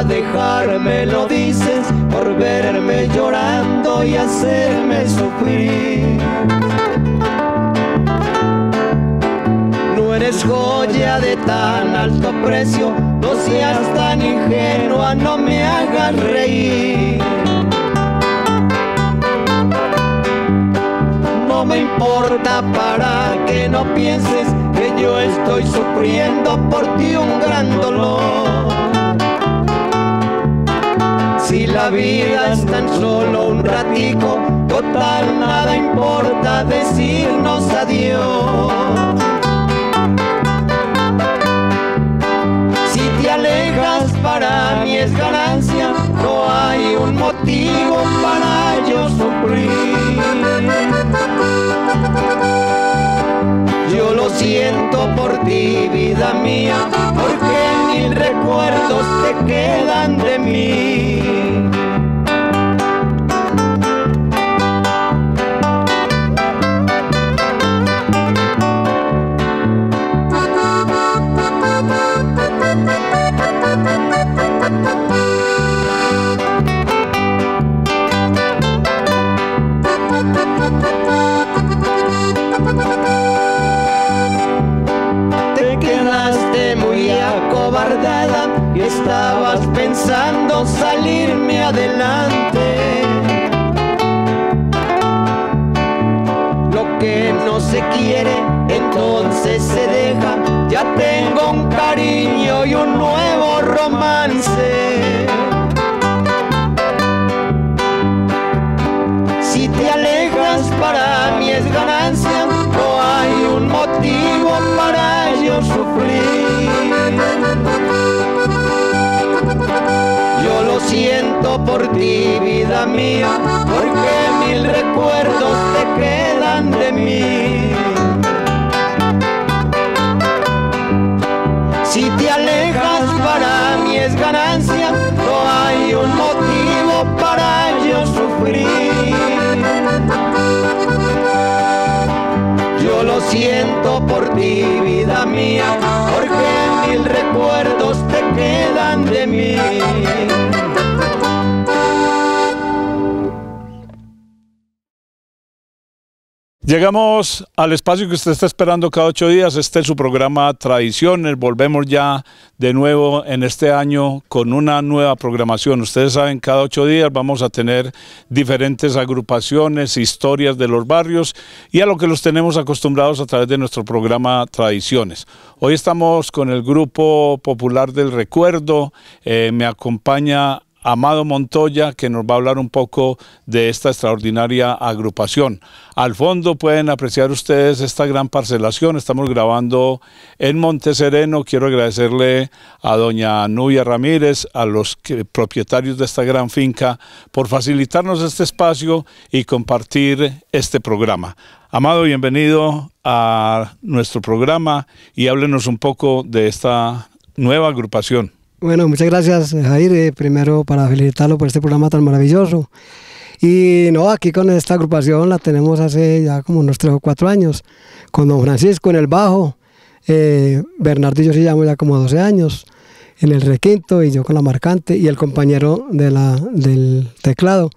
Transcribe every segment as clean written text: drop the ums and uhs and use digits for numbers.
a dejarme, lo dices por verme llorando y hacerme sufrir. No eres joya de tan alto precio, no seas tan ingenua, no me hagas reír. No me importa para que no pienses que yo estoy sufriendo por ti un gran dolor. Si la vida es tan solo un ratico, total nada importa decirnos adiós. Si te alejas para mí es ganancia, no hay un motivo para yo sufrir. Yo lo siento por ti, vida mía, porque mil recuerdos te quedan de mí. Y estabas pensando salirme adelante. Lo que no se quiere entonces se deja. Ya tengo un cariño y un nuevo romance. Si te alejas para mí es ganancia, no hay un motivo para yo sufrir. Yo lo siento por ti, vida mía, porque mil recuerdos te quedan de mí. Si te alejas para mí es ganancia, no hay un motivo para yo sufrir. Yo lo siento por ti, vida mía, porque mil recuerdos te quedan de mí. Llegamos al espacio que usted está esperando cada 8 días. Este es su programa Tradiciones. Volvemos ya de nuevo en este año con una nueva programación. Ustedes saben, cada 8 días vamos a tener diferentes agrupaciones, historias de los barrios y a lo que los tenemos acostumbrados a través de nuestro programa Tradiciones. Hoy estamos con el Grupo Popular del Recuerdo. Me acompaña Amado Montoya, que nos va a hablar un poco de esta extraordinaria agrupación. Al fondo pueden apreciar ustedes esta gran parcelación. Estamos grabando en Montesereno. Quiero agradecerle a doña Nubia Ramírez, a los propietarios de esta gran finca, por facilitarnos este espacio y compartir este programa. Amado, bienvenido a nuestro programa y háblenos un poco de esta nueva agrupación. Bueno, muchas gracias, Jair, primero para felicitarlo por este programa tan maravilloso. Y no, aquí con esta agrupación la tenemos hace ya como unos 3 o 4 años, con don Francisco en el bajo, Bernardo y yo sí llevamos ya como 12 años, en el requinto y yo con la marcante, y el compañero del teclado,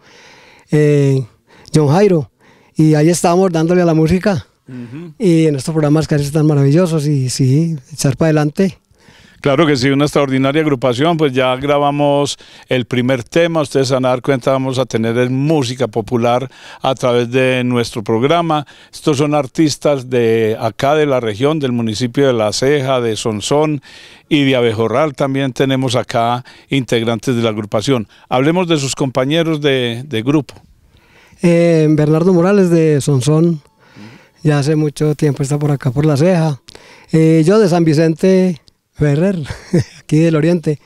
John Jairo. Y ahí estábamos dándole a la música, y en estos programas que están maravillosos, y sí, echar para adelante. Claro que sí, una extraordinaria agrupación. Pues ya grabamos el primer tema. Ustedes se van a dar cuenta, vamos a tener música popular a través de nuestro programa. Estos son artistas de acá de la región, del municipio de La Ceja, de Sonsón y de Abejorral. También tenemos acá integrantes de la agrupación. Hablemos de sus compañeros de grupo. Bernardo Morales de Sonsón, ya hace mucho tiempo está por acá por La Ceja. Yo de San Vicente Ferrer, aquí del Oriente,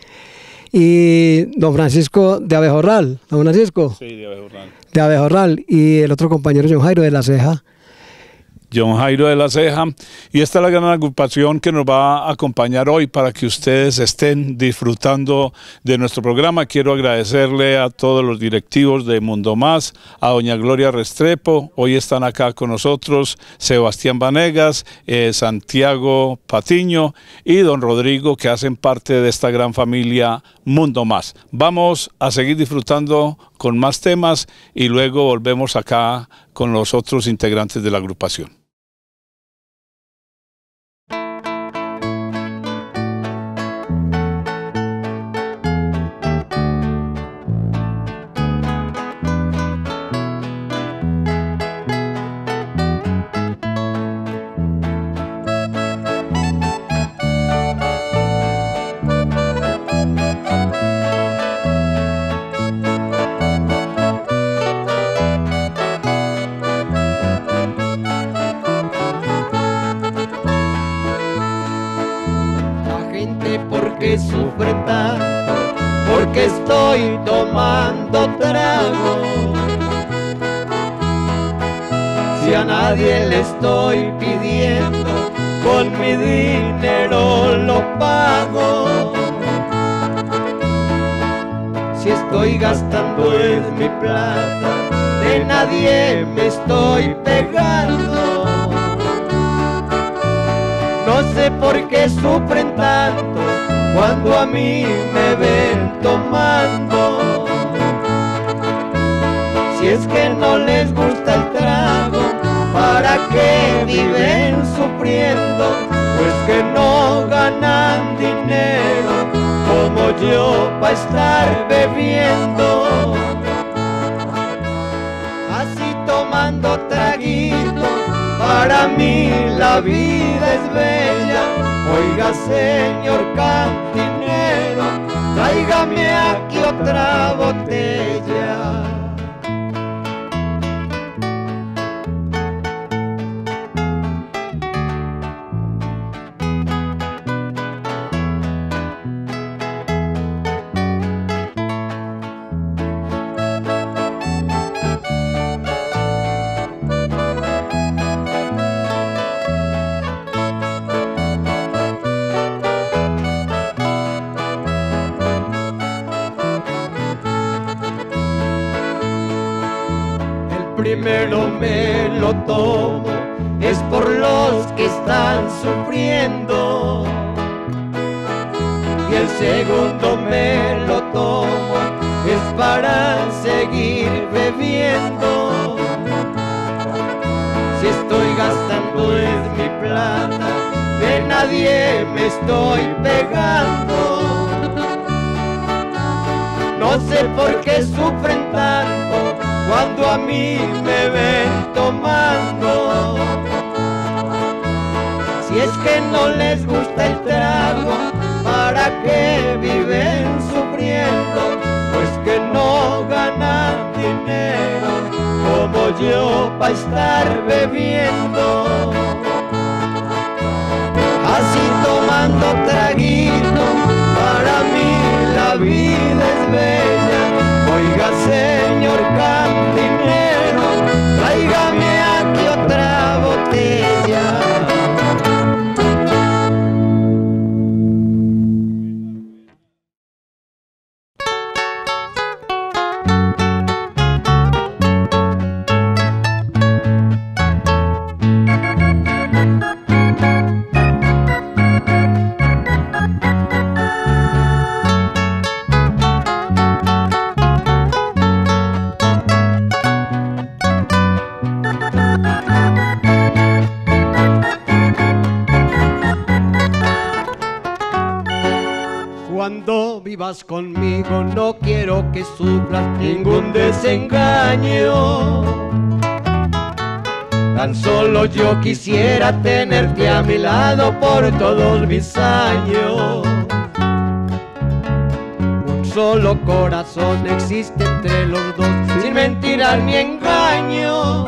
y don Francisco de Abejorral. Don Francisco. Sí, de Abejorral. De Abejorral, y el otro compañero John Jairo de La Ceja. John Jairo de la Ceja, y esta es la gran agrupación que nos va a acompañar hoy para que ustedes estén disfrutando de nuestro programa. Quiero agradecerle a todos los directivos de Mundo Más, a doña Gloria Restrepo, hoy están acá con nosotros, Sebastián Vanegas, Santiago Patiño y don Rodrigo, que hacen parte de esta gran familia Mundo Más. Vamos a seguir disfrutando con más temas y luego volvemos acá con los otros integrantes de la agrupación. Sufre tanto porque estoy tomando trago. Si a nadie le estoy pidiendo, con mi dinero lo pago. Si estoy gastando es mi plata, de nadie me estoy pegando. No sé por qué sufren tanto cuando a mí me ven tomando. Si es que no les gusta el trago, ¿para qué viven sufriendo? Pues que no ganan dinero como yo para estar bebiendo. Así tomando traguito, para mí la vida es bella. Oiga, señor cantinero, tráigame aquí otra botella. Primero me lo tomo, es por los que están sufriendo. Y el segundo me lo tomo, es para seguir bebiendo. Si estoy gastando es mi plata, de nadie me estoy pegando. No sé por qué sufren tanto cuando a mí me ven tomando. Si es que no les gusta el trago, ¿para qué viven sufriendo? Pues que no ganan dinero como yo para estar bebiendo. Así tomando traguito, para mí la vida es bella. Oiga, señor cantinero, tráigame aquí otra botella. Cuando vivas conmigo no quiero que sufras ningún desengaño. Tan solo yo quisiera tenerte a mi lado por todos mis años. Un solo corazón existe entre los dos, sin mentiras ni engaño.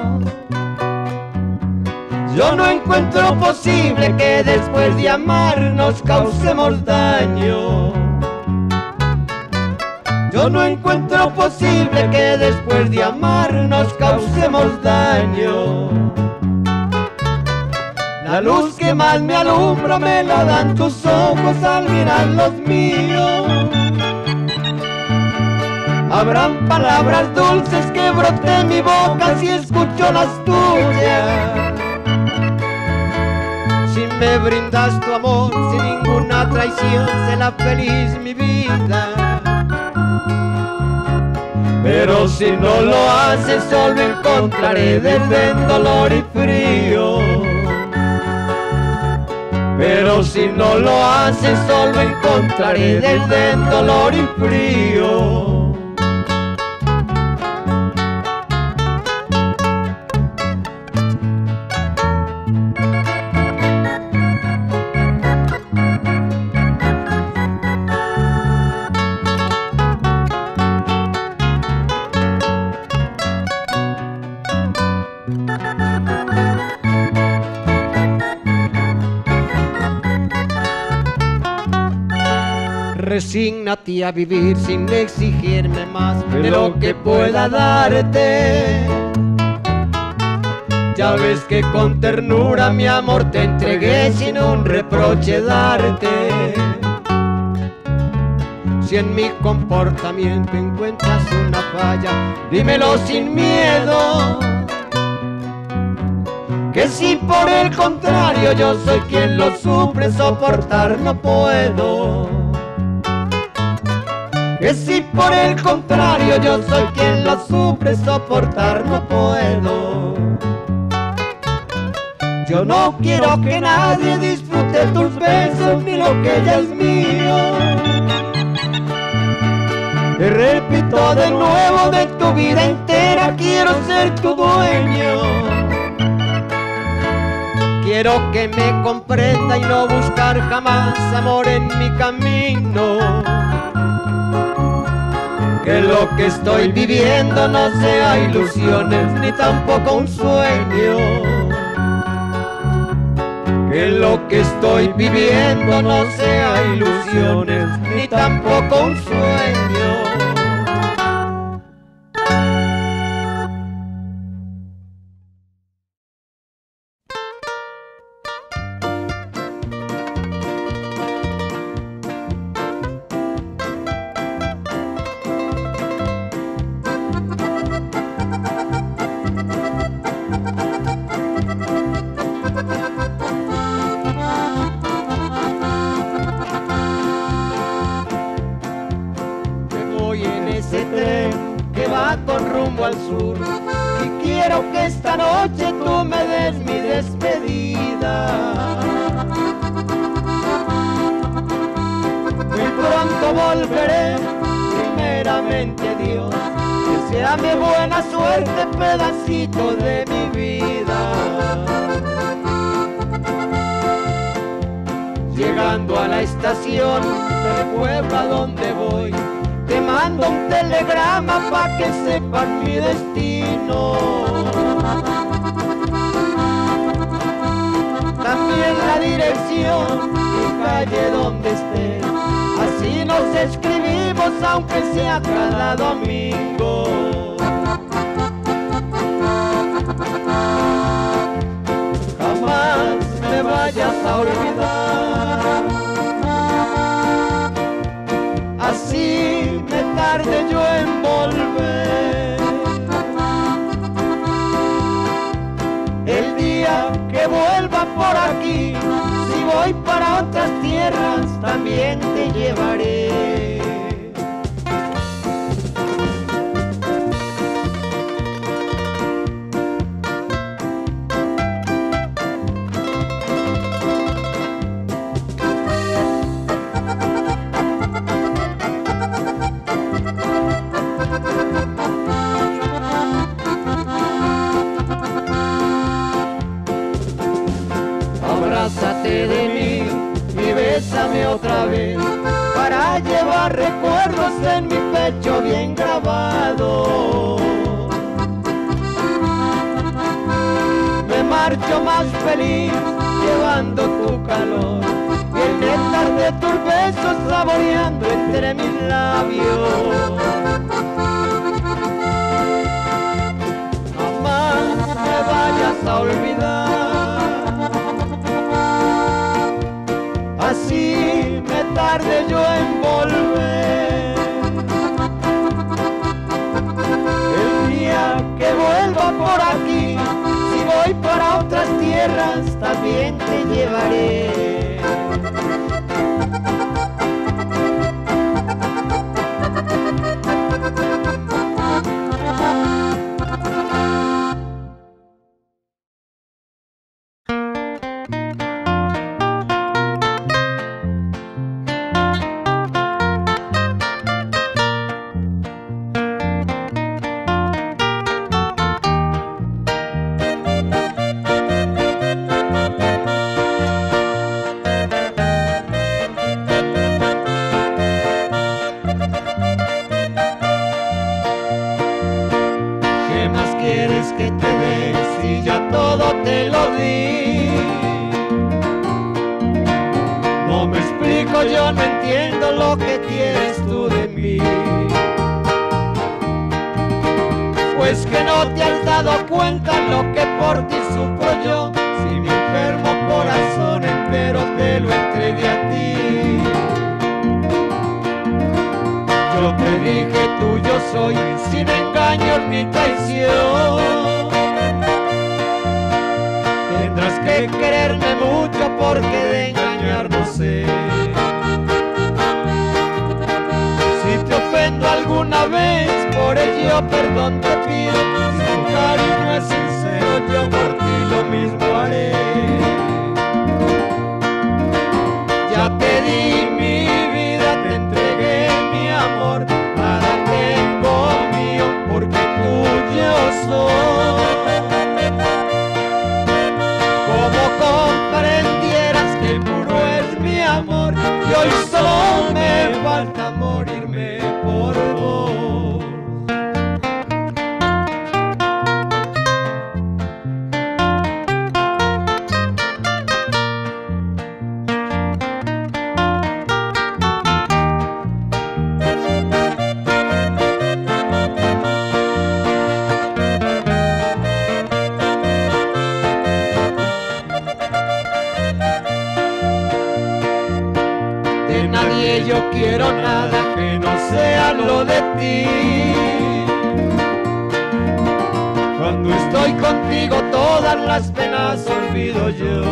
Yo no encuentro posible que después de amarnos causemos daño. Yo no encuentro posible que después de amarnos causemos daño. La luz que más me alumbra me la dan tus ojos al mirar los míos. Habrán palabras dulces que broten mi boca si escucho las tuyas. Si me brindas tu amor sin ninguna traición, será feliz mi vida. Pero si no lo haces, solo encontraré desdén, dolor y frío. Pero si no lo haces, solo encontraré desdén, dolor y frío. Resígnate a vivir sin exigirme más de lo que pueda darte. Ya ves que con ternura mi amor te entregué sin un reproche darte. Si en mi comportamiento encuentras una falla, dímelo sin miedo. Que si por el contrario yo soy quien lo sufre, soportar no puedo. Que si por el contrario yo soy quien lo sufre, soportar no puedo. Yo no quiero que nadie disfrute tus besos ni lo que ya es mío. Te repito de nuevo, de tu vida entera quiero ser tu dueño. Quiero que me comprenda y no buscar jamás amor en mi camino. Que lo que estoy viviendo no sea ilusiones ni tampoco un sueño. Que lo que estoy viviendo no sea ilusiones ni tampoco un sueño. Con rumbo al sur y quiero que esta noche tú me des mi despedida. Muy pronto volveré, primeramente Dios, que sea mi buena suerte, pedacito de mi vida. Llegando a la estación del pueblo a donde voy, te mando un telegrama pa' que sepan mi destino. También la dirección y calle donde esté. Así nos escribimos aunque sea cada domingo. Jamás me vayas a olvidar. Así me tarde yo en volver. El día que vuelva por aquí, si voy para otras tierras, también te llevaré. Abrázate de mí y bésame otra vez, para llevar recuerdos en mi pecho bien grabado. Me marcho más feliz llevando tu calor y el néctar de tus besos saboreando entre mis labios. Jamás me vayas a olvidar. así me tardé yo en volver. El día que vuelva por aquí, si voy para otras tierras, también te llevaré. Yo no entiendo lo que quieres tú de mí, pues que no te has dado cuenta lo que por ti sufro yo. Si mi enfermo corazón entero te lo entregué a ti. Yo te dije tuyo soy, sin engaños ni traición. Tendrás que quererme mucho porque de engañar no sé. Alguna vez, por ello perdón te pido. Si tu cariño es sincero, yo por ti lo mismo haré. Ya te di mi vida, te entregué mi amor, nada tengo mío porque tuyo soy. Como comprendieras que puro es mi amor, y hoy solo me falta morirme por vos. De nadie yo quiero nada que no sea lo de ti. Cuando estoy contigo todas las penas olvido yo.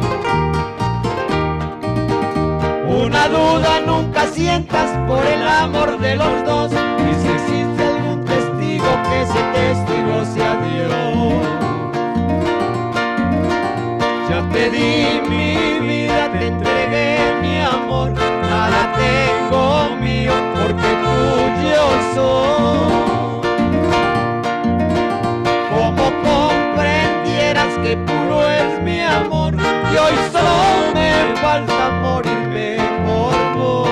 Una duda nunca sientas por el amor de los dos, y si existe algún testigo que ese testigo sea Dios. Ya te di mi vida, te entregué mi amor, nada tengo mío porque tuyo soy. Como comprendieras que puro es mi amor, y hoy solo me falta morirme por vos.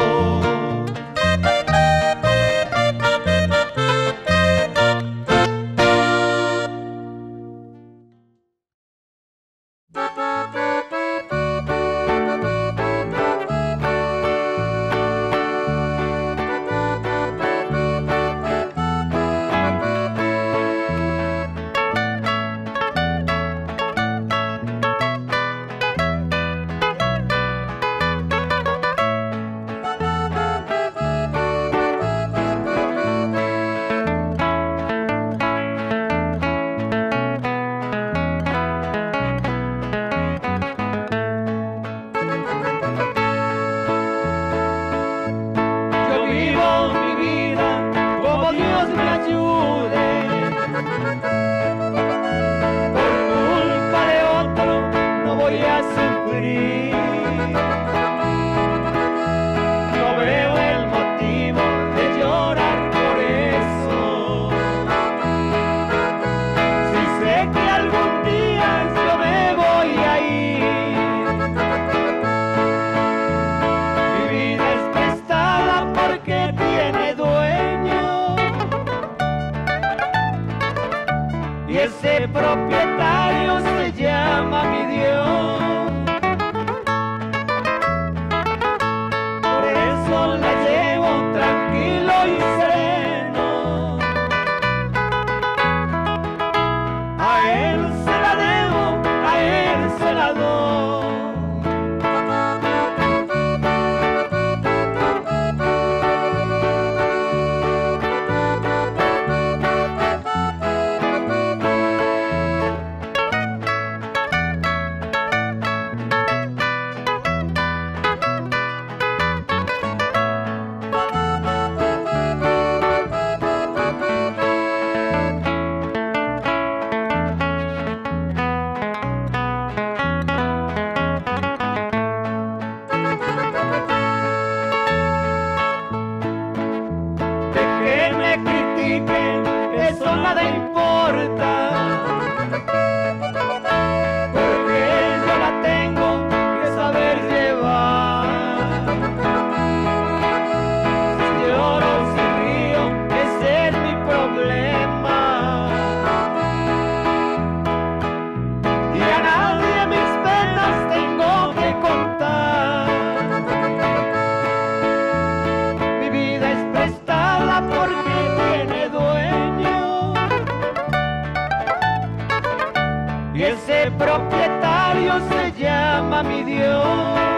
llama mi Dios.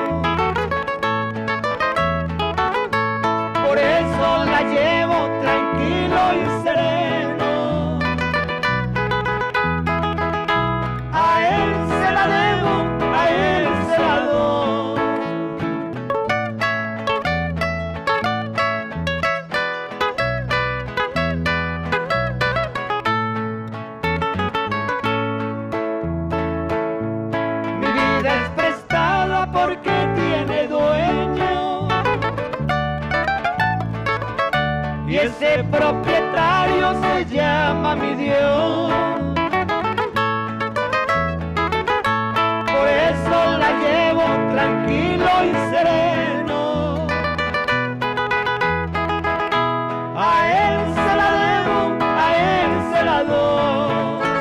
Por eso la llevo tranquilo y sereno. A Él se la debo, a Él se la doy. Mi vida es prestada porque tiene dueño, y ese propietario se llama mi Dios. Por eso la llevo tranquilo y sereno. A Él se la debo, a Él se la doy.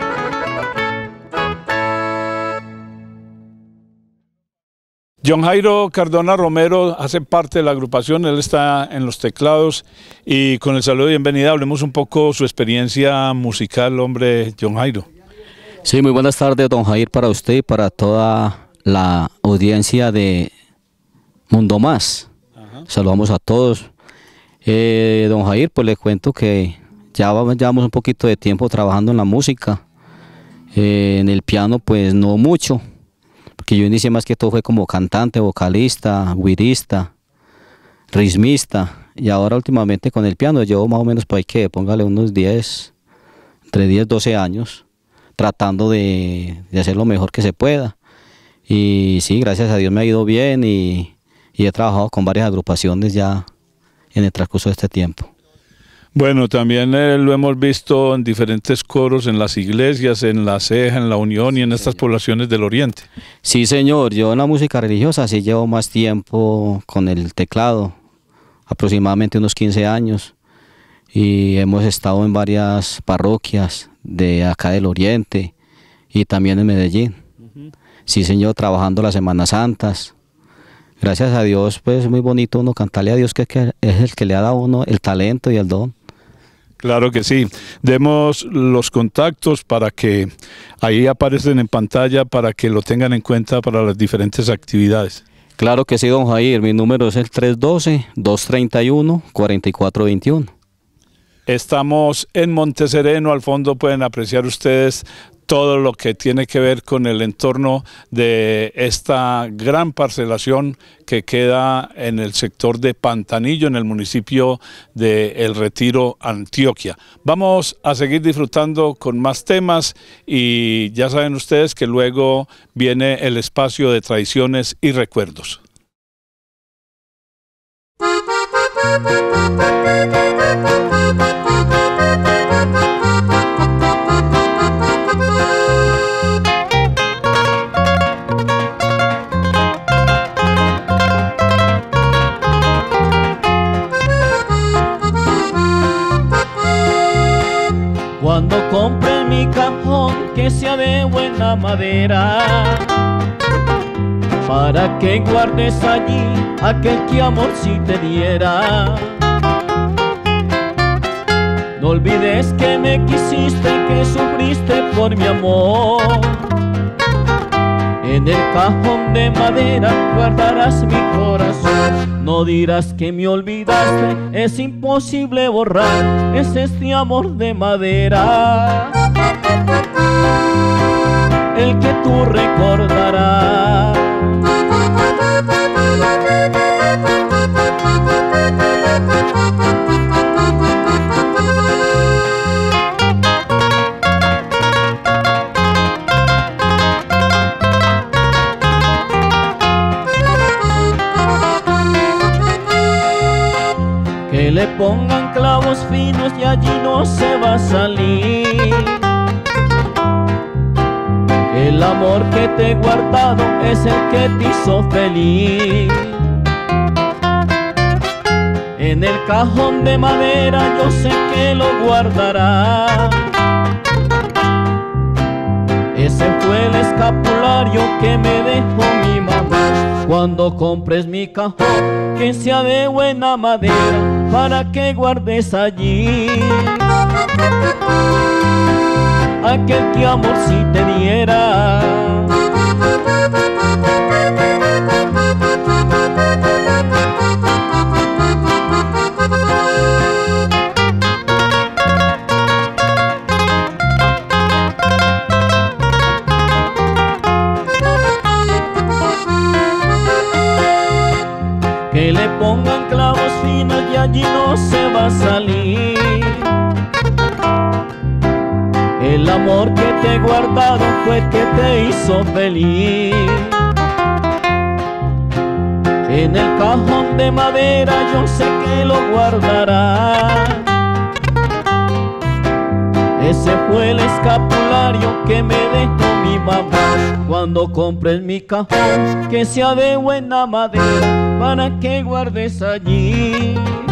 John Jairo Cardona Romero hace parte de la agrupación, él está en los teclados y con el saludo de bienvenida hablemos un poco su experiencia musical, hombre, John Jairo. Sí, muy buenas tardes, don Jair, para usted y para toda la audiencia de Mundo Más. Saludamos a todos. Don Jair, pues le cuento que llevamos un poquito de tiempo trabajando en la música. En el piano, pues no mucho, porque yo inicié más que todo fue como cantante, vocalista, guirista, ritmista, y ahora últimamente con el piano llevo más o menos por ahí que póngale unos 10, entre 10 12 años, tratando de hacer lo mejor que se pueda. Y sí, gracias a Dios me ha ido bien y he trabajado con varias agrupaciones ya en el transcurso de este tiempo. Bueno, también lo hemos visto en diferentes coros, en las iglesias, en La Ceja, en La Unión y en estas poblaciones del Oriente. Sí, señor, yo en la música religiosa sí llevo más tiempo con el teclado, aproximadamente unos 15 años, y hemos estado en varias parroquias de acá del Oriente y también en Medellín. Sí, señor, trabajando las Semanas Santas. Gracias a Dios, pues es muy bonito uno cantarle a Dios, que es el que le ha dado a uno el talento y el don. Claro que sí. Demos los contactos para que ahí aparecen en pantalla para que lo tengan en cuenta para las diferentes actividades. Claro que sí, don Jair. Mi número es el 312-231-4421. Estamos en Montesereno. Al fondo pueden apreciar ustedes todo lo que tiene que ver con el entorno de esta gran parcelación que queda en el sector de Pantanillo, en el municipio de El Retiro, Antioquia. Vamos a seguir disfrutando con más temas y ya saben ustedes que luego viene el espacio de tradiciones y recuerdos. Cuando compre mi cajón que sea de buena madera, para que guardes allí aquel que amor sí te diera. No olvides que me quisiste, que sufriste por mi amor. En el cajón de madera guardarás mi corazón. No dirás que me olvidaste, es imposible borrar, es este amor de madera el que tú recordarás. Que le pongan clavos finos y allí no se va a salir. El amor que te he guardado es el que te hizo feliz. En el cajón de madera yo sé que lo guardará. Ese fue el escapulario que me dejó mi mamá. Cuando compres mi cajón, que sea de buena madera, para que guardes allí aquel que amor sí te diera. que le pongan clavos finos y allí no se va a salir. El amor que te he guardado fue el que te hizo feliz. En el cajón de madera yo sé que lo guardará. Ese fue el escapulario que me dejó mi mamá. Cuando compres mi cajón, que sea de buena madera, para que guardes allí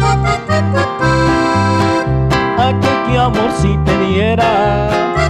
aquel que amor si te diera.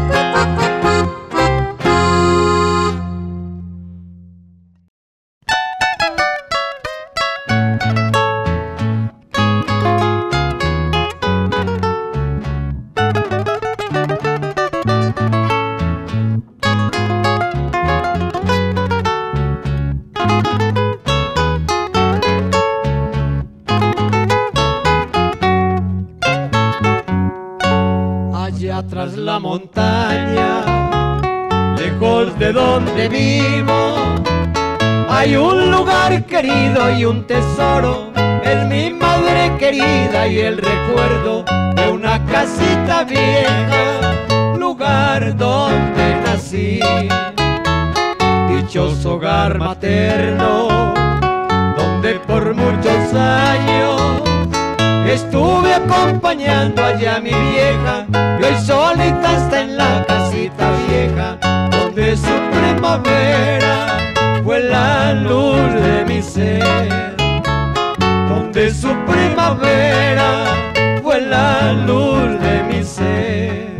Tras la montaña, lejos de donde vivo, hay un lugar querido y un tesoro. Es mi madre querida y el recuerdo de una casita vieja, lugar donde nací. Dichoso hogar materno, donde por muchos años estuve acompañando allá a mi vieja, y hoy solita está en la casita vieja, donde su primavera fue la luz de mi ser, donde su primavera fue la luz de mi ser.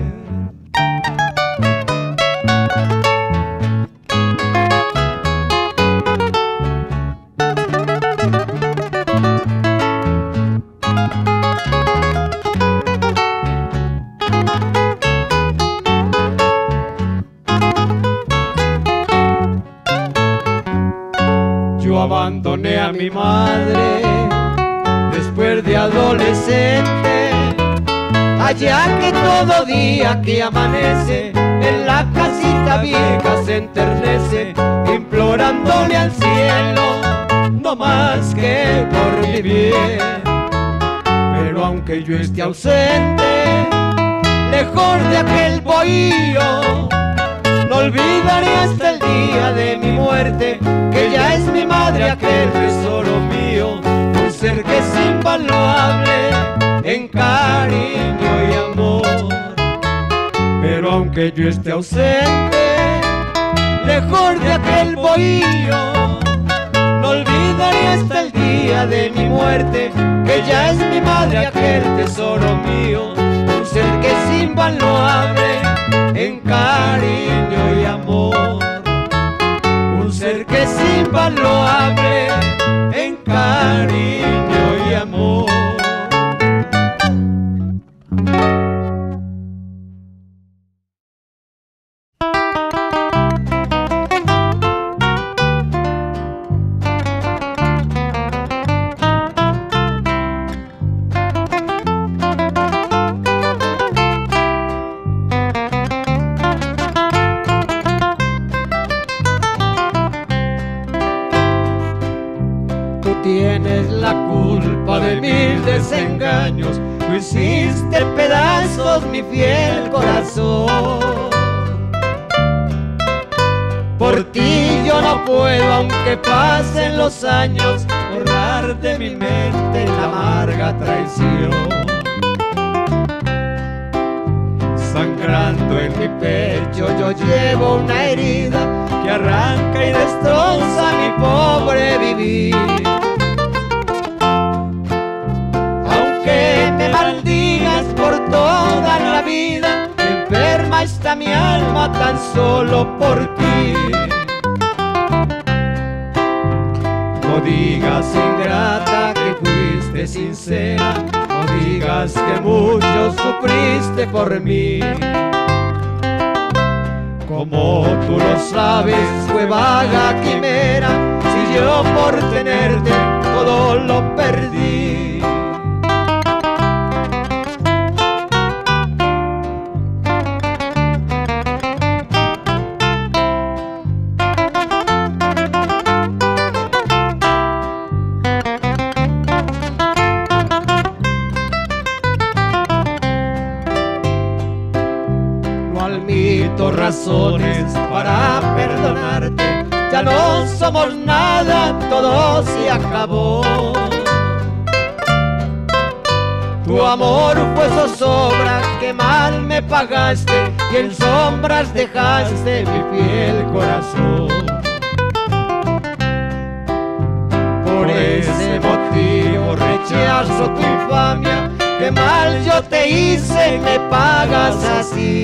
Abandoné a mi madre después de adolescente, allá que todo día que amanece en la casita vieja se enternece, implorándole al cielo no más que por mi bien. Pero aunque yo esté ausente, lejos de aquel bohío, no olvidaré hasta el día de mi muerte que ya es mi madre aquel tesoro mío, un ser que es invaluable en cariño y amor. Pero aunque yo esté ausente, lejos de aquel bohío, no olvidaré hasta el día de mi muerte que ya es mi madre aquel tesoro mío, un ser que es invaluable en cariño y amor, un ser que es invaluable en cariño y amor. Tienes la culpa de mis desengaños, tú hiciste pedazos mi fiel corazón. Por ti yo no puedo, aunque pasen los años, borrar de mi mente la amarga traición. Sangrando en mi pecho yo llevo una herida que arranca y destroza mi pobre vivir. Aunque me maldigas por toda la vida, enferma está mi alma tan solo por ti. No digas ingrata que fuiste sincera, no digas que mucho sufriste por mí. Como tú lo sabes, fue vaga quimera, si yo por tenerte todo lo perdí. razones para perdonarte. Ya no somos nada, todo se acabó. Tu amor fue zozobra que mal me pagaste, y en sombras dejaste mi fiel corazón. Por ese motivo rechazo tu infamia, que mal yo te hice y me pagas así.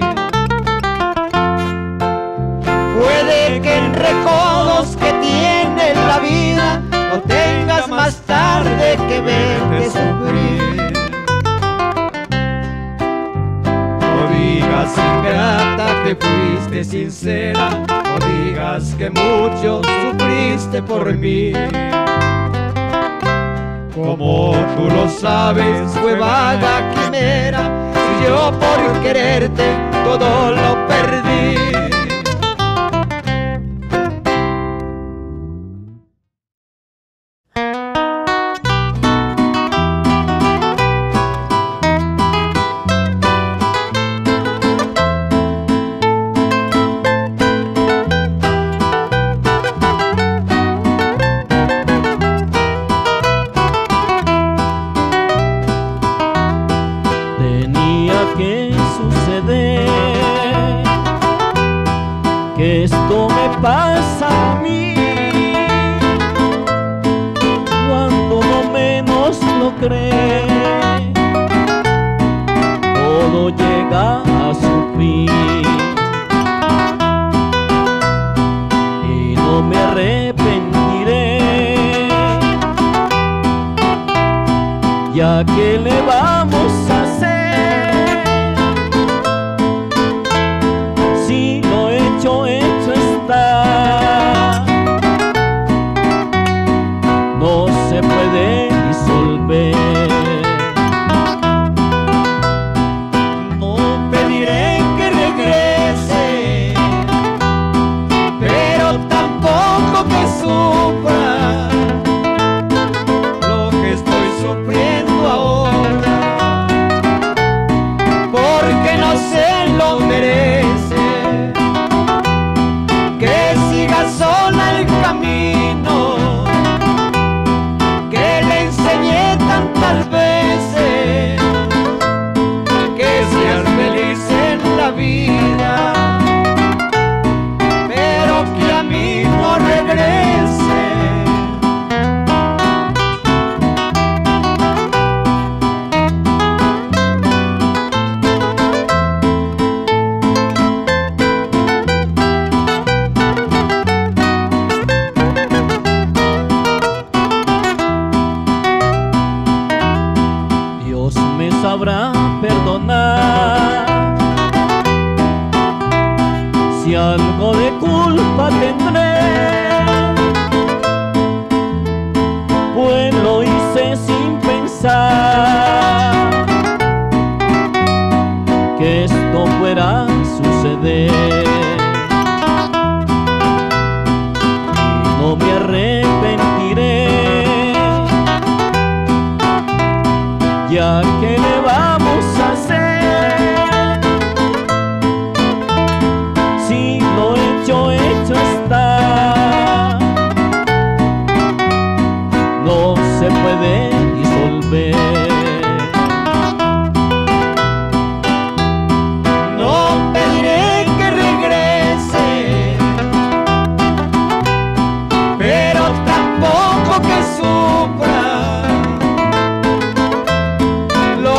Puede que en recodos que tiene la vida no tengas más tarde que verte sufrir. No digas ingrata que fuiste sincera, no digas que mucho sufriste por mí. Como tú lo sabes, fue vaga quimera, si yo por quererte todo lo perdí. Que esto me pasa a mí cuando no menos lo cree. Todo llega a su fin y no me arrepentiré, ya que le vamos a hacer. Hecho está, no se puede disolver. No pediré que regrese, pero tampoco que sufra lo que estoy sufriendo ahora, porque no se lo merece. Sola el camino que le enseñé tantas veces, que seas feliz en la vida, pero que a mí no regrese. Sabrá perdonar si algo de culpa tendré, pues lo hice sin pensar que esto fuera a suceder, y no me arrepentiré, ya que le vamos a hacer. Si lo hecho está, no se puede disolver. No pediré que regrese, pero tampoco que sufra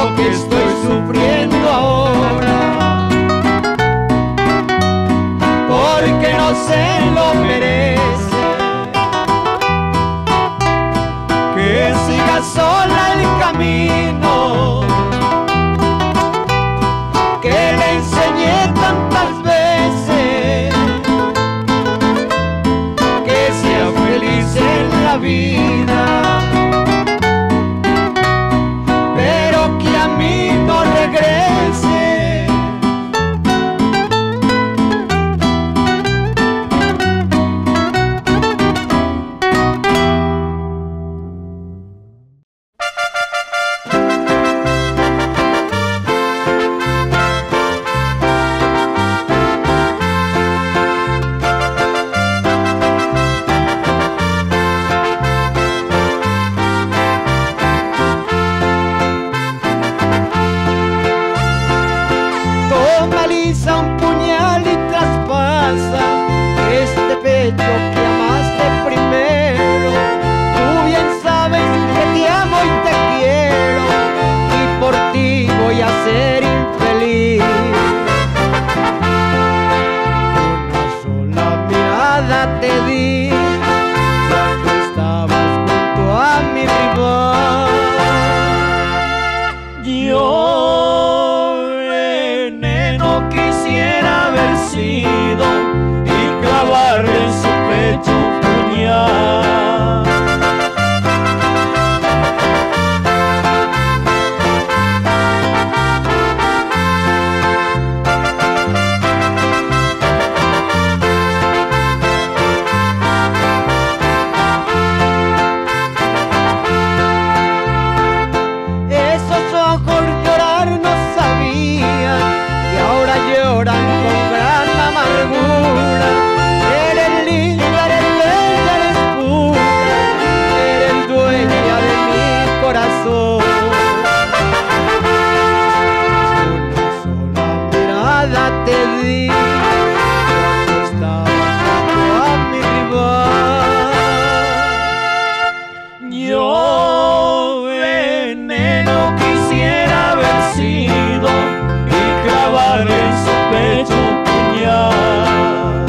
Yo veneno quisiera haber sido y clavarle en su pecho un puñal.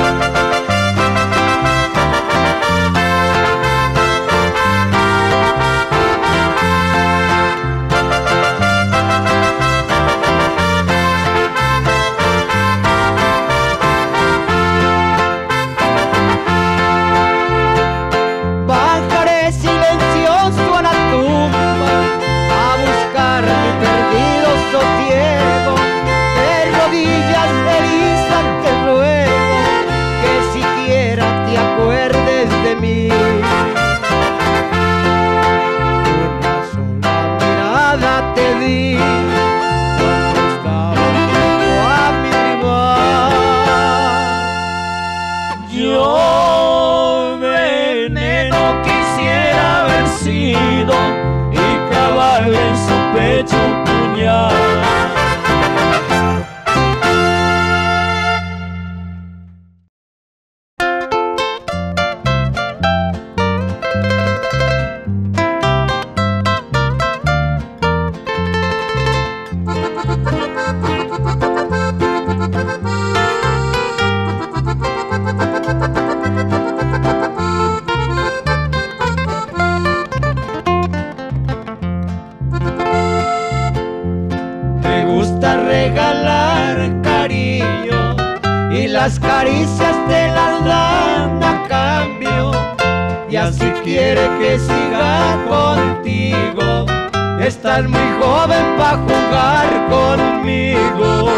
Bajaré silencioso a la tumba a buscar mi perdido sosiego. De rodillas erizas te ruego que siquiera te acuerdes de mí. Una sola mirada te di cuando estaba junto a mi rival. Yo veneno quisiera haber sido y clavarle en su pecho un puñal. Te gusta regalar cariño y las caricias te las dan a cambio, y así quiere que siga contigo. Estás muy joven para jugar conmigo.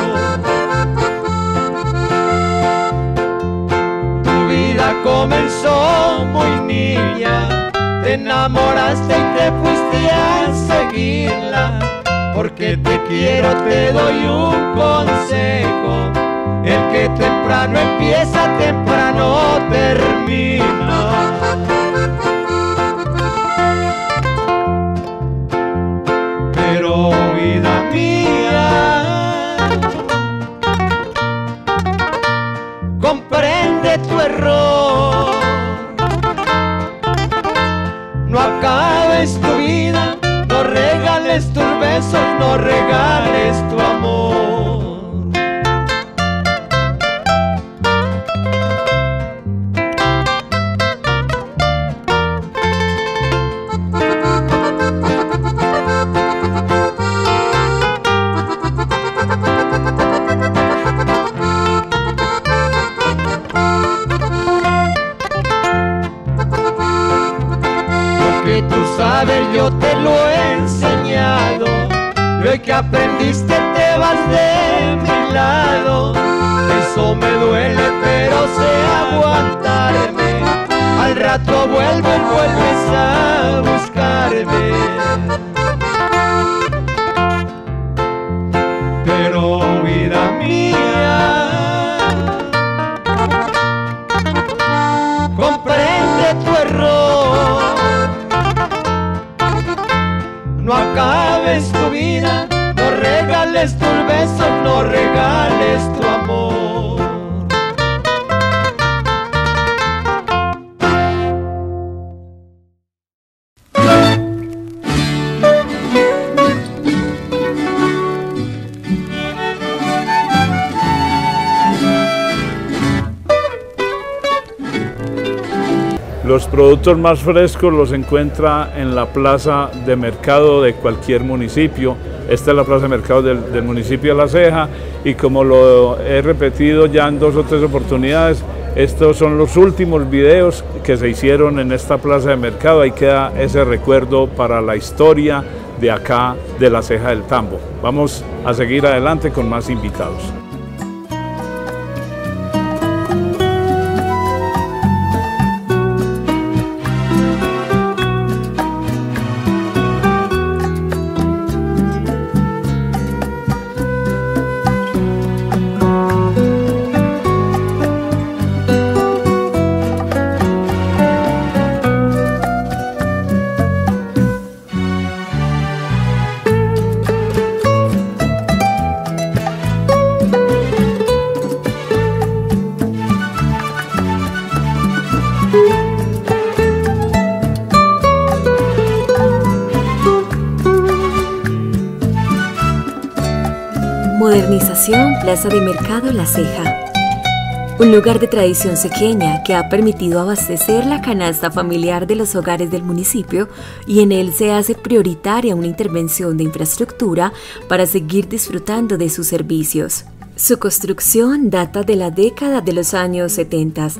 Tu vida comenzó muy niña, te enamoraste y te fuiste a seguirla. Porque te quiero te doy un consejo: el que temprano empieza, temprano termina. Pero vida mía, comprende tu error. No acabes tu vida, no regales tus besos, no regales tu amor. Lo que tú sabes yo te lo he enseñado, y hoy que aprendiste te vas de mi lado. Eso me duele pero sé aguantarme, al rato vuelves a buscarme. Pero vida mía, comprende tu error. No acabes tu vida, no regales tus besos, no regales tu amor. Los productos más frescos los encuentra en la plaza de mercado de cualquier municipio. Esta es la plaza de mercado del municipio de La Ceja, y como lo he repetido ya en 2 o 3 oportunidades, estos son los últimos videos que se hicieron en esta plaza de mercado. Ahí queda ese recuerdo para la historia de acá de La Ceja del Tambo. Vamos a seguir adelante con más invitados. Modernización Plaza de Mercado La Ceja. Un lugar de tradición cequeña que ha permitido abastecer la canasta familiar de los hogares del municipio, y en él se hace prioritaria una intervención de infraestructura para seguir disfrutando de sus servicios. Su construcción data de la década de los años 70,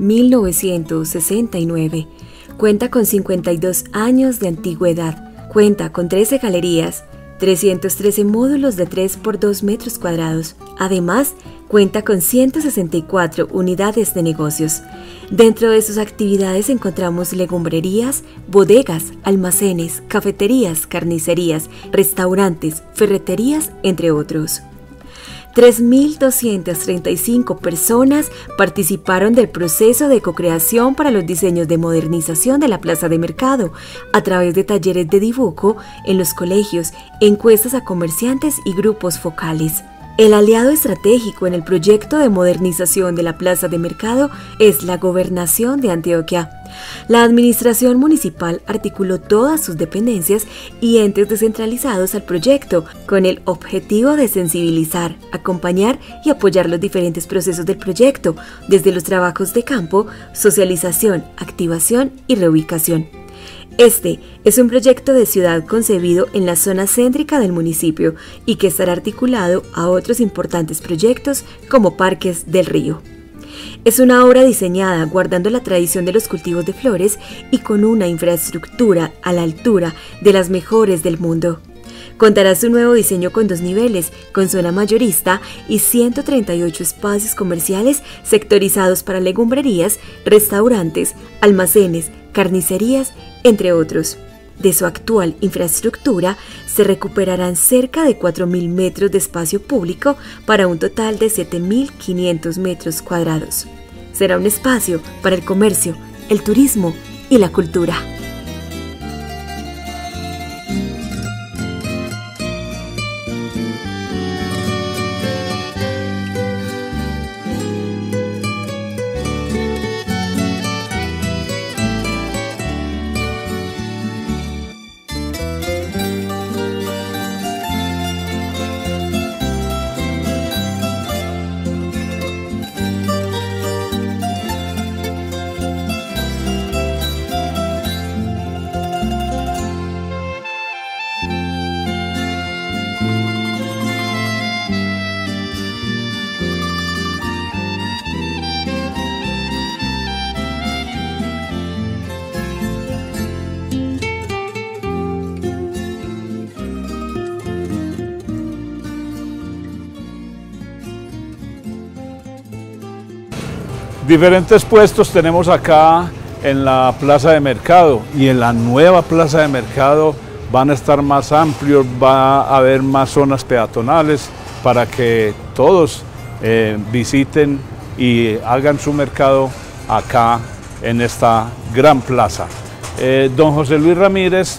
1969. Cuenta con 52 años de antigüedad. Cuenta con 13 galerías, 313 módulos de 3 por 2 metros cuadrados. Además, cuenta con 164 unidades de negocios. Dentro de sus actividades encontramos legumbrerías, bodegas, almacenes, cafeterías, carnicerías, restaurantes, ferreterías, entre otros. 3.235 personas participaron del proceso de co-creación para los diseños de modernización de la Plaza de Mercado, a través de talleres de dibujo en los colegios, encuestas a comerciantes y grupos focales. El aliado estratégico en el proyecto de modernización de la Plaza de Mercado es la Gobernación de Antioquia. La administración municipal articuló todas sus dependencias y entes descentralizados al proyecto con el objetivo de sensibilizar, acompañar y apoyar los diferentes procesos del proyecto, desde los trabajos de campo, socialización, activación y reubicación. Este es un proyecto de ciudad concebido en la zona céntrica del municipio y que estará articulado a otros importantes proyectos como Parques del Río. Es una obra diseñada guardando la tradición de los cultivos de flores y con una infraestructura a la altura de las mejores del mundo. Contará su nuevo diseño con 2 niveles, con zona mayorista y 138 espacios comerciales sectorizados para legumbrerías, restaurantes, almacenes, carnicerías, entre otros. De su actual infraestructura, se recuperarán cerca de 4.000 metros de espacio público para un total de 7.500 metros cuadrados. Será un espacio para el comercio, el turismo y la cultura. Diferentes puestos tenemos acá en la Plaza de Mercado, y en la nueva Plaza de Mercado van a estar más amplios, va a haber más zonas peatonales para que todos visiten y hagan su mercado acá en esta gran plaza. Don José Luis Ramírez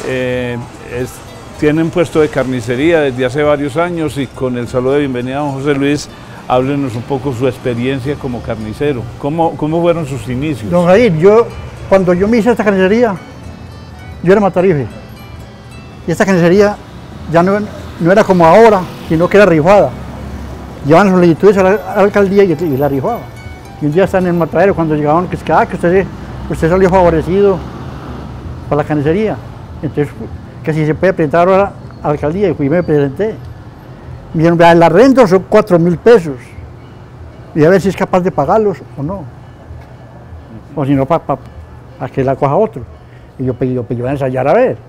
tiene un puesto de carnicería desde hace varios años, y con el saludo de bienvenida a don José Luis, háblenos un poco su experiencia como carnicero. ¿Cómo fueron sus inicios? Don Jair, cuando yo me hice esta carnicería, yo era matarife. Y esta carnicería ya no era como ahora, sino que era rifada. Llevaban solicitudes a la alcaldía y la rifaba. Y un día estaba en el matadero cuando llegaban, que usted salió favorecido para la carnicería. Entonces, que si se puede presentar ahora a la alcaldía, y fui y me presenté. Me dijeron, el arrendo son 4.000 pesos, y a ver si es capaz de pagarlos o no, o si no, para que la coja otro. Y yo voy a ensayar a ver.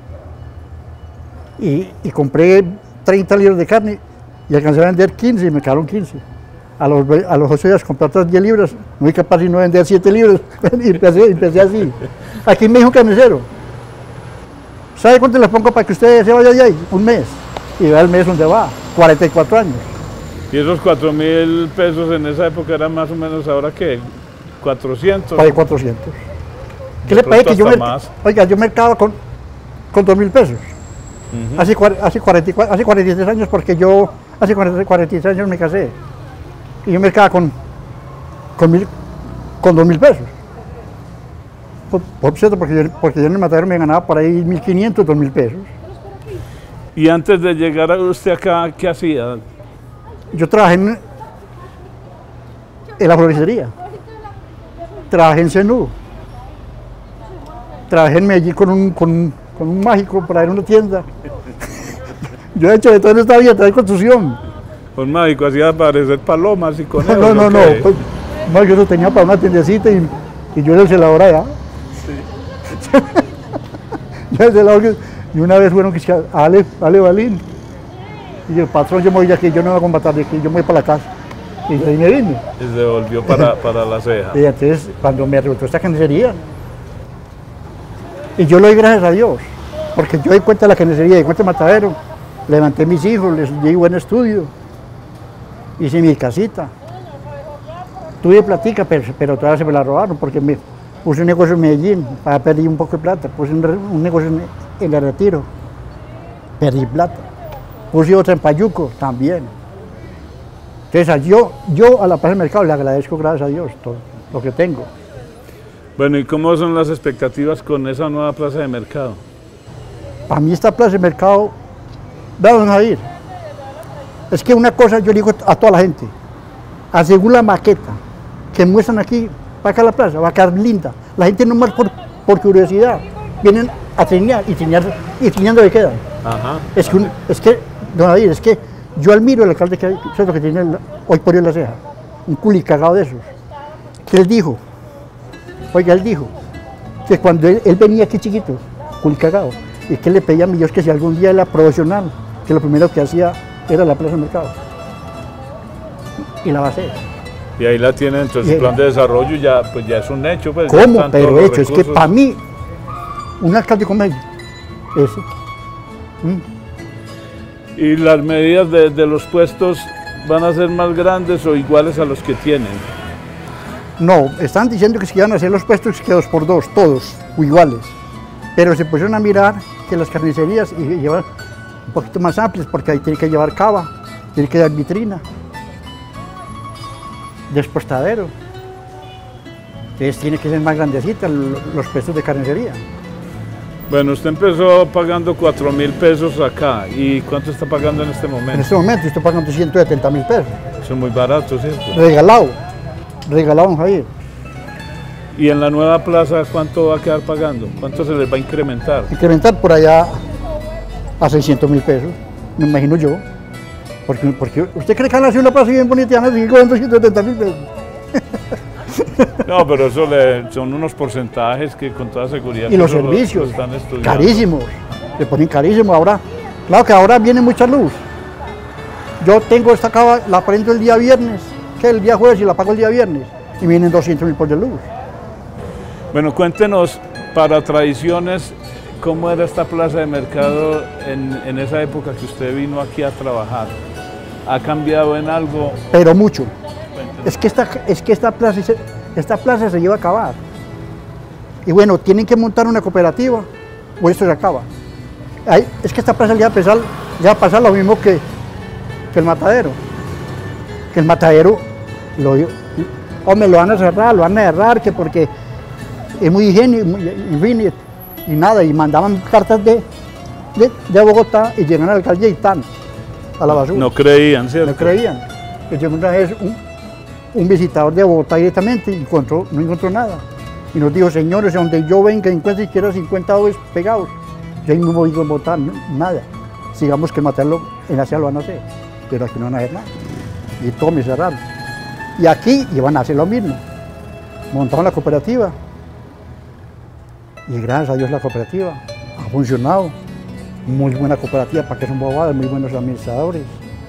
Y compré 30 libras de carne y alcancé a vender 15 y me quedaron 15. A los 8 días compré otras 10 libras, no fui capaz de no vender 7 libras, y empecé así. Aquí me dijo un carnicero, ¿sabe cuánto les pongo para que usted se vaya de ahí? Un mes. Y vea el mes donde va, 44 años. ¿Y esos 4.000 pesos en esa época eran más o menos ahora qué? ¿400? Para 400. ¿Qué le parece que yo mercaba con 2.000 pesos? Hace 43 años, porque yo hace 43 años me casé. Y yo mercaba con 2.000 pesos. Por cierto, porque yo en el matadero me ganaba por ahí 1.500, 2.000 pesos. Y antes de llegar a usted acá, ¿qué hacía? Yo trabajé en la floristería, trabajé en Senú, trabajé en Medellín con un mágico para ir a una tienda. Yo he hecho de todo en esta vida, traje construcción. Un mágico hacía aparecer palomas y conejos. No, pues, no, yo lo tenía para una tiendecita y yo era el celador allá. Sí. Yo era el celador y una vez fueron que Ale Balín. Y el patrón, yo me voy de aquí, yo no voy a combatir de aquí, yo me voy para la casa. Y ahí me vine. Y se volvió para la ceja. Y entonces, cuando me resultó esta carnicería, y yo lo doy gracias a Dios, porque yo di cuenta de la carnicería, di cuenta del matadero, levanté a mis hijos, les di buen estudio, hice mi casita. Tuve platica, pero todavía se me la robaron, porque me puse un negocio en Medellín, para perdí un poco de plata, puse un negocio en el Retiro, perdí plata. Puse otra en Payuco, también. Entonces, yo a la Plaza del Mercado le agradezco, gracias a Dios, todo lo que tengo. Bueno, ¿y cómo son las expectativas con esa nueva Plaza de Mercado? Para mí esta Plaza de Mercado, vamos a ir. Es que una cosa yo digo a toda la gente, según la maqueta que muestran aquí, para acá la plaza, va a quedar linda. La gente no más por curiosidad, vienen a trinear y trineando de quedan. Ajá. Es que, don David, es que yo admiro al alcalde que tiene hoy por hoy en la ceja, un culicagado de esos, que él dijo que cuando él venía aquí chiquito, culicagado, y que le pedía a mi Dios que si algún día era profesional, que lo primero que hacía era la Plaza del Mercado. Y la va a hacer. Y ahí la tiene dentro de su plan de desarrollo, pues ya es un hecho. Pues, ¿cómo? Pero hecho, es que para mí, un alcalde como él, ese. ¿Y las medidas de los puestos van a ser más grandes o iguales a los que tienen? No, están diciendo que se iban a hacer los puestos que 2x2, todos, o iguales. Pero se pusieron a mirar que las carnicerías y llevar un poquito más amplias, porque ahí tiene que llevar cava, tiene que dar vitrina, despostadero. Entonces tiene que ser más grandecitas los puestos de carnicería. Bueno, usted empezó pagando 4.000 pesos acá. ¿Y cuánto está pagando en este momento? En este momento estoy pagando 170.000 pesos. Eso es muy barato, ¿cierto? Regalado, don Javier. ¿Y en la nueva plaza cuánto va a quedar pagando? ¿Cuánto se les va a incrementar? Incrementar por allá a 600.000 pesos, me imagino yo. Porque usted cree que van a hacer una plaza bien bonita y van a seguir cobrando 170.000 pesos. No, pero eso son unos porcentajes que con toda seguridad... Y los servicios, están estudiando. Carísimos, se ponen carísimos ahora. Claro que ahora viene mucha luz. Yo tengo esta cava, la prendo el día viernes, que el día jueves y la pago el día viernes, y vienen 200.000 por de luz. Bueno, cuéntenos, para tradiciones, ¿cómo era esta plaza de mercado en esa época que usted vino aquí a trabajar? ¿Ha cambiado en algo? Pero mucho. Es que esta plaza se lleva a acabar. Y bueno, tienen que montar una cooperativa o esto se acaba. Es que esta plaza ya va a pasar lo mismo que el matadero. Que el matadero lo van a cerrar, que porque es muy higiénico, y nada, y mandaban cartas de Bogotá y llegan al alcalde y tan a la basura. No creían, ¿cierto? No creían. Que llegó una vez un visitador de Bogotá directamente y no encontró nada. Y nos dijo, señores, donde yo venga encuentre siquiera 50 dólares pegados, yo ahí mismo digo en Bogotá, nada. Sigamos que matarlo en Asia lo van a hacer, pero aquí no van a hacer nada. Y todo me cerraron. Y aquí iban a hacer lo mismo. Montaron la cooperativa. Y gracias a Dios la cooperativa ha funcionado. Muy buena cooperativa, para que son bobadas, muy buenos administradores.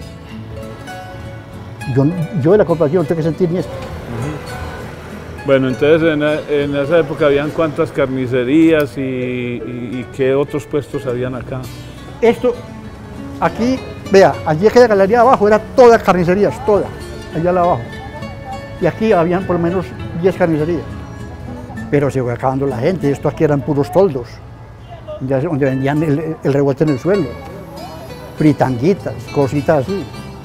Yo de la cooperativa no tengo que sentir ni esto. Bueno, entonces en esa época habían cuántas carnicerías y qué otros puestos habían acá. Esto, aquí, vea, allí aquella galería de abajo era todas carnicerías, todas, allá abajo. Y aquí habían por lo menos 10 carnicerías. Pero se fue acabando la gente, esto aquí eran puros toldos, donde vendían el revuelto en el suelo, fritanguitas, cositas así.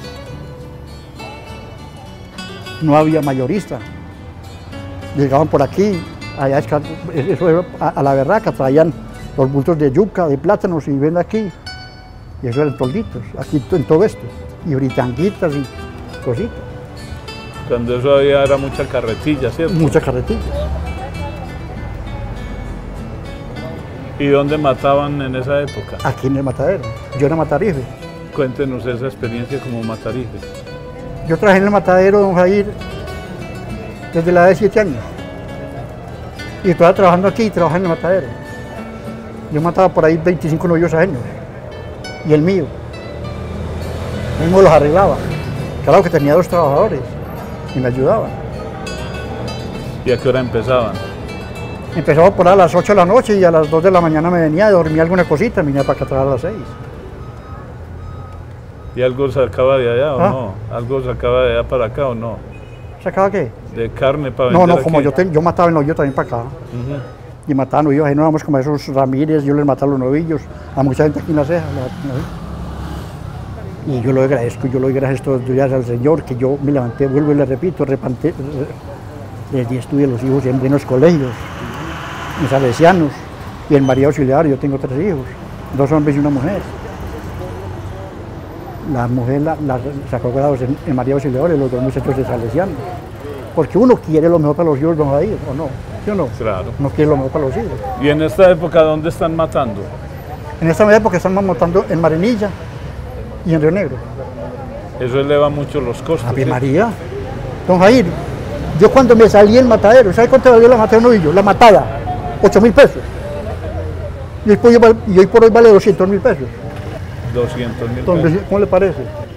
No había mayorista. Llegaban por aquí, allá eso era a la berraca, traían los bultos de yuca, de plátanos y ven aquí. Y eso eran tolditos, aquí en todo esto. Y fritanguitas cositas. Cuando eso había era mucha carretilla, ¿cierto? Muchas carretillas. ¿Y dónde mataban en esa época? Aquí en el matadero. Yo era matarife. Cuéntenos esa experiencia como matarife. Yo trabajé en el matadero, don Jair, desde la edad de 7 años. Y estaba trabajando aquí y trabajaba en el matadero. Yo mataba por ahí 25 novillos ajenos. Y el mío. Yo mismo los arreglaba. Claro que tenía 2 trabajadores y me ayudaban. ¿Y a qué hora empezaban? Empezaba por ahí a las 8 de la noche y a las 2 de la mañana me venía, dormía alguna cosita, me venía para acá a trabajar a las 6. ¿Y algo sacaba de allá o ¿Ah? no? ¿Algo sacaba de allá para acá o no? ¿Sacaba qué? ¿De carne para No, vender no, como aquí? yo mataba el novillo también para acá. Ujú. Y mataba novillos, ahí no vamos como esos Ramírez, yo les mataba los novillos, a mucha gente aquí en la ceja. Y yo lo agradezco todos los días al Señor, que yo me levanté, vuelvo y le repito, les di estudio a los hijos en buenos colegios, en salesianos, y en María Auxiliar, yo tengo 3 hijos, 2 hombres y una mujer. La mujer la sacó grados en María Auxiliar y los 2 muchachos de salesianos. Porque uno quiere lo mejor para los hijos, don Jair, ¿o no? ¿Sí o no? Claro. Uno quiere lo mejor para los hijos. ¿Y en esta época dónde están matando? En esta época estamos montando en Marinilla y en Río Negro. Eso eleva mucho los costos. Ave ¿sí? María. Don Jair, yo cuando me salí en matadero, ¿sabe cuánto valió la matadero novillo? La matada, 8.000 pesos. Y hoy por hoy vale 200.000 pesos. 200.000 Entonces, pesos. ¿cómo le parece?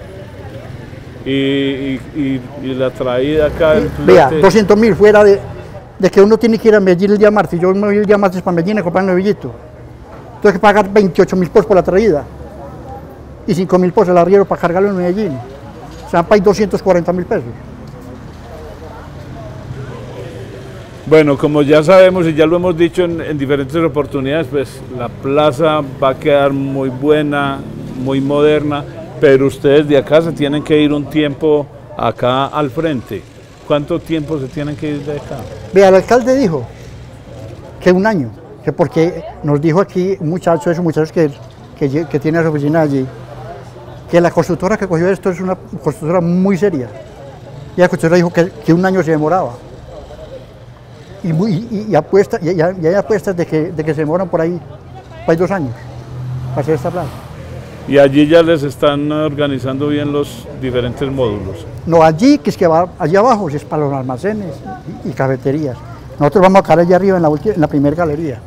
Y la traída acá del Vea, flete, 200.000 fuera de que uno tiene que ir a Medellín el día martes. Yo me voy el día martes para Medellín a comprar un novillito. Tengo que pagar 28.000 pesos por la traída y 5.000 pesos el arriero para cargarlo en Medellín. O sea, para 240.000 pesos. Bueno, como ya sabemos y ya lo hemos dicho en diferentes oportunidades, pues la plaza va a quedar muy buena, muy moderna, pero ustedes de acá se tienen que ir un tiempo acá al frente. ¿Cuánto tiempo se tienen que ir de acá? Vea, el alcalde dijo que 1 año, que porque nos dijo aquí un muchacho, esos muchachos que tiene su oficina allí, que la constructora que cogió esto es una constructora muy seria. Y la constructora dijo que 1 año se demoraba. Y hay apuestas de que se demoran por ahí 2 años para hacer esta plaza. Y allí ya les están organizando bien los diferentes módulos. No, allí, que es que va allí abajo, es para los almacenes y cafeterías. Nosotros vamos a quedar allá arriba en la primera galería.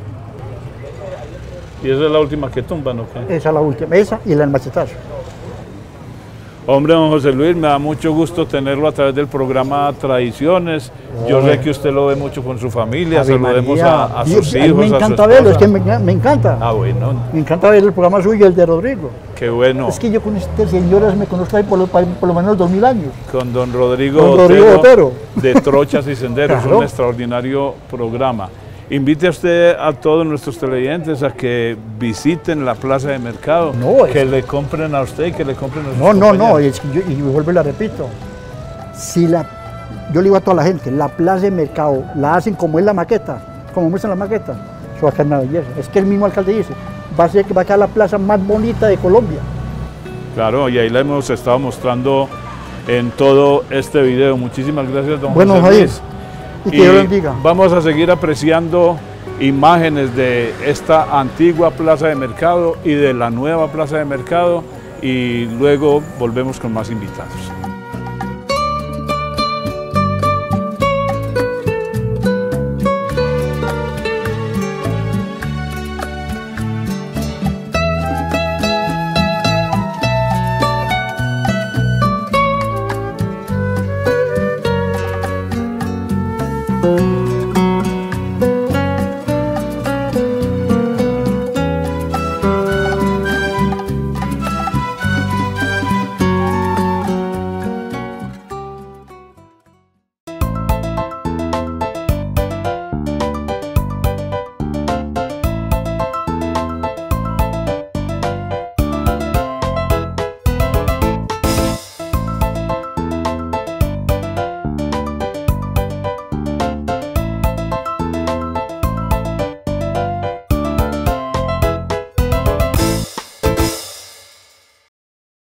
¿Y esa es la última que tumban o qué? Esa es la última, esa y el machetazo. Hombre, don José Luis, me da mucho gusto tenerlo a través del programa Tradiciones. Yo sé que usted lo ve mucho con su familia, Ave saludemos María. a sus Y hijos, me a su encanta verlo, es esposa. que me encanta. Ah, bueno, Me encanta ver el programa suyo, el de Rodrigo. qué bueno. Es que yo con este señor me conozco ahí por lo menos 2000 años. Con don Rodrigo, Don Rodrigo Otero. de Trochas y Senderos, Claro. un extraordinario programa. Invite a usted a todos nuestros televidentes a que visiten la plaza de mercado, No, que le compren a usted y que le compren a sus No, compañeros. es que y vuelvo y la repito. Yo le digo a toda la gente, la plaza de mercado la hacen como es la maqueta, como muestran la maqueta, eso va a quedar una belleza. Es que el mismo alcalde dice, va a quedar la plaza más bonita de Colombia. Claro, y ahí la hemos estado mostrando en todo este video. Muchísimas gracias, don Bueno, José Jair, Luis. y que Dios lo bendiga. Vamos a seguir apreciando imágenes de esta antigua plaza de mercado y de la nueva plaza de mercado, y luego volvemos con más invitados.